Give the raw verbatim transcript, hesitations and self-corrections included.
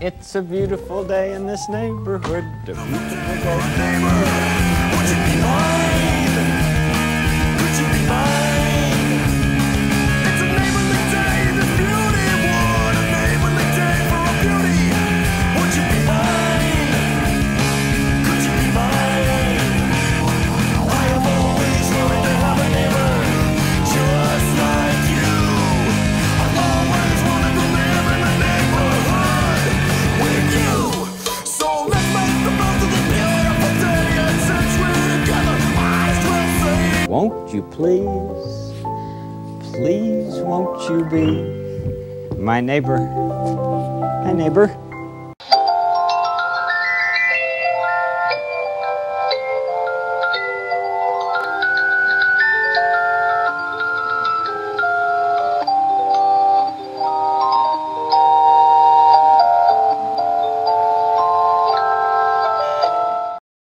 It's a beautiful day in this neighborhood. A beautiful day. Would you be mine? Could you be mine? It's a neighborly day, this beauty. What a neighborly day for a beauty. Would you be mine? Could you be mine? I have always wanted to have a neighbor just like you. I've always wanted to live in a neighborhood with you. So let's make the most of this beautiful day, and since we're together, I will say, Won't you please, please won't you be my neighbor? Hi, neighbor.